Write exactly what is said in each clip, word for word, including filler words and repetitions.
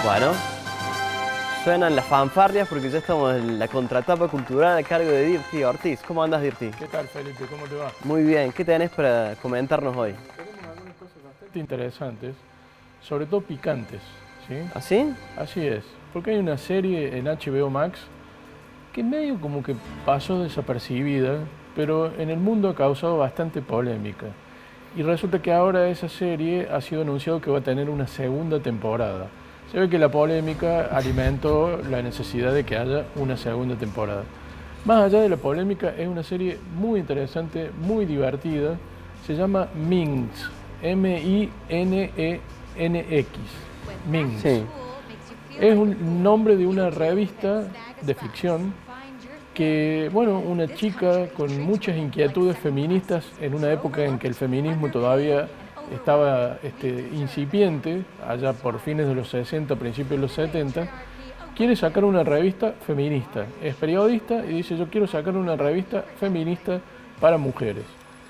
Bueno, suenan las fanfarrias porque ya estamos en la contratapa cultural a cargo de Dirty Ortiz. ¿Cómo andas, Dirty? ¿Qué tal, Felipe? ¿Cómo te va? Muy bien. ¿Qué tenés para comentarnos hoy? Tenemos algunas cosas bastante interesantes, sobre todo picantes, ¿sí? ¿Así? Así es, porque hay una serie en H B O Max que medio como que pasó desapercibida, pero en el mundo ha causado bastante polémica. Y resulta que ahora esa serie ha sido anunciado que va a tener una segunda temporada. Se ve que la polémica alimentó la necesidad de que haya una segunda temporada. Más allá de la polémica, es una serie muy interesante, muy divertida. Se llama Minx, M I N E N X, Minx. Sí. Es un nombre de una revista de ficción que, bueno, una chica con muchas inquietudes feministas en una época en que el feminismo todavía estaba este, incipiente, allá por fines de los sesenta, principios de los setenta, quiere sacar una revista feminista. Es periodista y dice: yo quiero sacar una revista feminista para mujeres.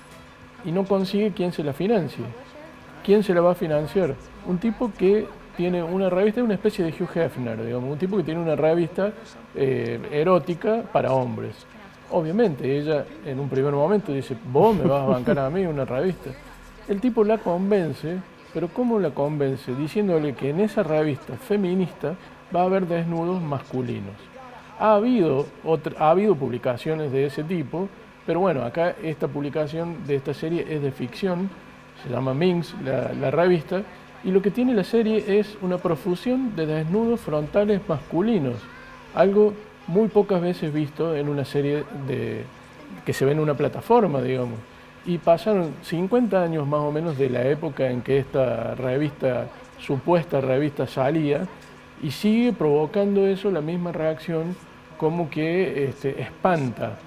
Y no consigue quién se la financie. ¿Quién se la va a financiar? Un tipo que tiene una revista, una especie de Hugh Hefner, digamos, un tipo que tiene una revista eh, erótica para hombres. Obviamente ella en un primer momento dice: vos me vas a bancar a mí una revista. El tipo la convence, pero ¿cómo la convence? Diciéndole que en esa revista feminista va a haber desnudos masculinos. Ha habido, otra, ha habido publicaciones de ese tipo, pero bueno, acá esta publicación de esta serie es de ficción, se llama Minx, la, la revista, y lo que tiene la serie es una profusión de desnudos frontales masculinos, algo muy pocas veces visto en una serie de, que se ve en una plataforma, digamos. Y pasaron cincuenta años más o menos de la época en que esta revista, supuesta revista, salía, y sigue provocando eso la misma reacción, como que este, espanta.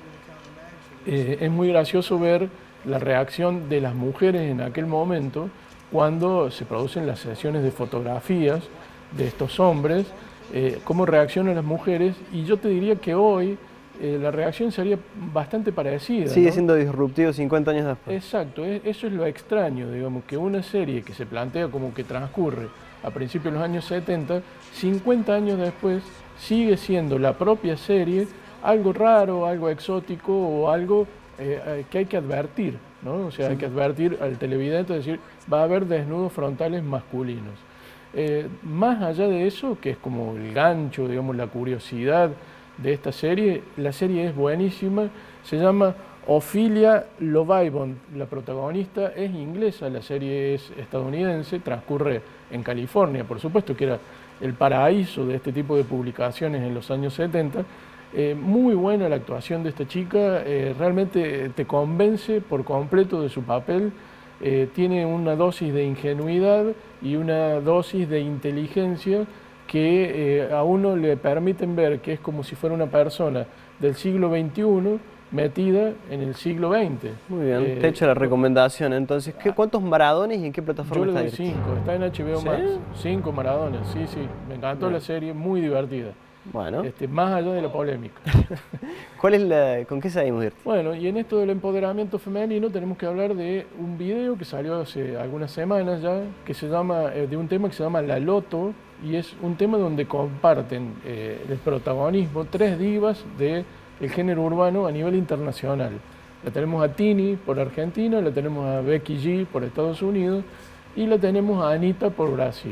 Eh, es muy gracioso ver la reacción de las mujeres en aquel momento, cuando se producen las sesiones de fotografías de estos hombres, eh, cómo reaccionan las mujeres, y yo te diría que hoy eh, la reacción sería bastante parecida. Sigue ¿no? siendo disruptivo cincuenta años después. Exacto, es, eso es lo extraño, digamos, que una serie que se plantea como que transcurre a principios de los años setenta, cincuenta años después sigue siendo la propia serie algo raro, algo exótico o algo eh, que hay que advertir, ¿no? O sea, sí. Hay que advertir al televidente, decir, va a haber desnudos frontales masculinos. Eh, más allá de eso, que es como el gancho, digamos, la curiosidad de esta serie, la serie es buenísima, se llama Ophelia Lovibond, la protagonista es inglesa, la serie es estadounidense, transcurre en California, por supuesto que era el paraíso de este tipo de publicaciones en los años setenta. Eh, muy buena la actuación de esta chica, eh, realmente te convence por completo de su papel, eh, tiene una dosis de ingenuidad y una dosis de inteligencia que eh, a uno le permiten ver que es como si fuera una persona del siglo veintiuno metida en el siglo veinte. Muy bien, eh, te he hecho la recomendación. Entonces, ¿qué, ¿cuántos maradones y en qué plataforma yo le está? doy cinco, está en H B O ¿Sí? Max, cinco maradones, sí, sí, me encantó bien. La serie, muy divertida. Bueno. Este, más allá de la polémica. ¿Cuál es la, ¿Con qué seguimos, Dirty? Bueno, y en esto del empoderamiento femenino tenemos que hablar de un video que salió hace algunas semanas ya, que se llama, eh, de un tema que se llama La Loto, y es un tema donde comparten eh, el protagonismo tres divas del género urbano a nivel internacional. La tenemos a Tini por Argentina, la tenemos a Becky G por Estados Unidos y la tenemos a Anitta por Brasil.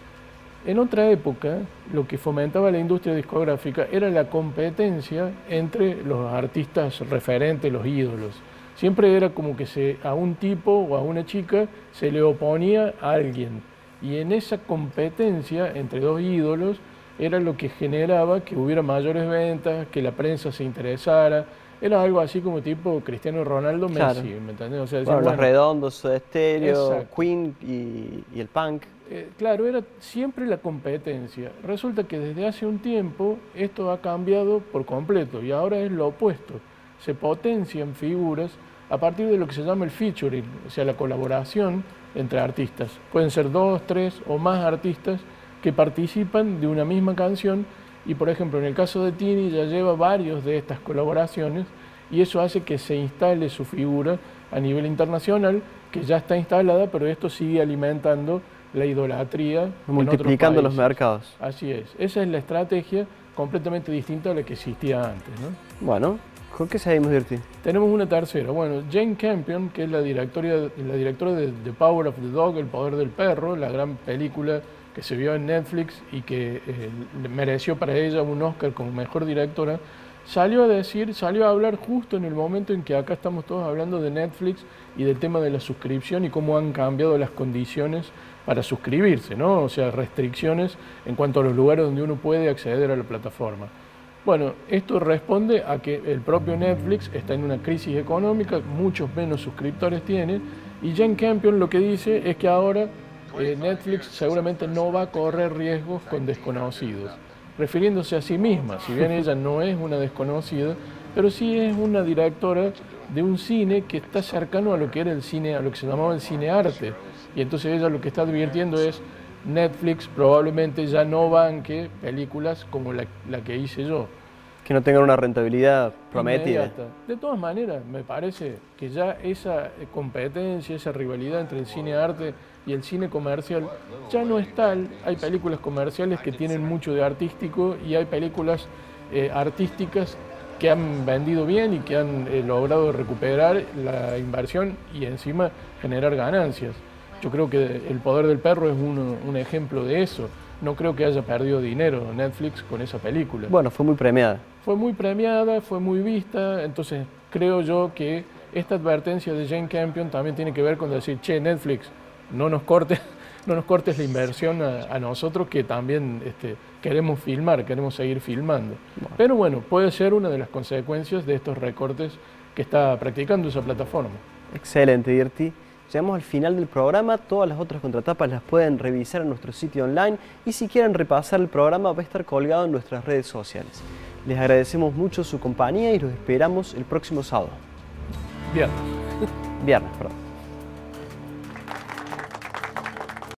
En otra época, lo que fomentaba la industria discográfica era la competencia entre los artistas referentes, los ídolos. Siempre era como que se, a un tipo o a una chica se le oponía a alguien. Y en esa competencia entre dos ídolos era lo que generaba que hubiera mayores ventas, que la prensa se interesara. Era algo así como tipo Cristiano Ronaldo, Messi, claro. ¿Me entendés? O sea, bueno, decir, los bueno, Redondos, Soda Stereo, exacto. Queen y, y el punk. Eh, claro, era siempre la competencia. Resulta que desde hace un tiempo esto ha cambiado por completo y ahora es lo opuesto. Se potencian figuras a partir de lo que se llama el featuring, o sea, la colaboración entre artistas. Pueden ser dos, tres o más artistas que participan de una misma canción y, por ejemplo, en el caso de Tini ya lleva varios de estas colaboraciones y eso hace que se instale su figura a nivel internacional, que ya está instalada, pero esto sigue alimentando la idolatría. Multiplicando los mercados. Así es. Esa es la estrategia completamente distinta a la que existía antes, ¿no? Bueno, ¿con qué seguimos, Dirty? Tenemos una tercera. Bueno, Jane Campion, que es la directora, la directora de The Power of the Dog, El Poder del Perro, la gran película que se vio en Netflix y que eh, mereció para ella un Oscar como mejor directora, salió a decir, salió a hablar justo en el momento en que acá estamos todos hablando de Netflix y del tema de la suscripción y cómo han cambiado las condiciones para suscribirse, ¿no? O sea, restricciones en cuanto a los lugares donde uno puede acceder a la plataforma. Bueno, esto responde a que el propio Netflix está en una crisis económica, muchos menos suscriptores tiene, y Jane Campion lo que dice es que ahora eh, Netflix seguramente no va a correr riesgos con desconocidos, refiriéndose a sí misma, si bien ella no es una desconocida, pero sí es una directora de un cine que está cercano a lo que era el cine, a lo que se llamaba el cine arte, y entonces ella lo que está advirtiendo es: Netflix probablemente ya no banque películas como la, la que hice yo. Que no tengan una rentabilidad prometida. Inmediata. De todas maneras, me parece que ya esa competencia, esa rivalidad entre el cine arte y el cine comercial ya no es tal. Hay películas comerciales que tienen mucho de artístico y hay películas eh, artísticas que han vendido bien y que han eh, logrado recuperar la inversión y encima generar ganancias. Yo creo que El Poder del Perro es uno, un ejemplo de eso. No creo que haya perdido dinero Netflix con esa película. Bueno, fue muy premiada. Fue muy premiada, fue muy vista, entonces creo yo que esta advertencia de Jane Campion también tiene que ver con decir: che, Netflix, no nos cortes, no nos cortes la inversión a, a nosotros, que también este, queremos filmar, queremos seguir filmando. Bueno. Pero bueno, puede ser una de las consecuencias de estos recortes que está practicando esa plataforma. Excelente, Dirty. Llegamos al final del programa. Todas las otras contratapas las pueden revisar en nuestro sitio online y si quieren repasar el programa va a estar colgado en nuestras redes sociales. Les agradecemos mucho su compañía y los esperamos el próximo sábado. Viernes. Viernes, perdón.